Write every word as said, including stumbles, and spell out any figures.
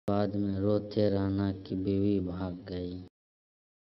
बाद में रोते रहना कि बीवी भाग गई।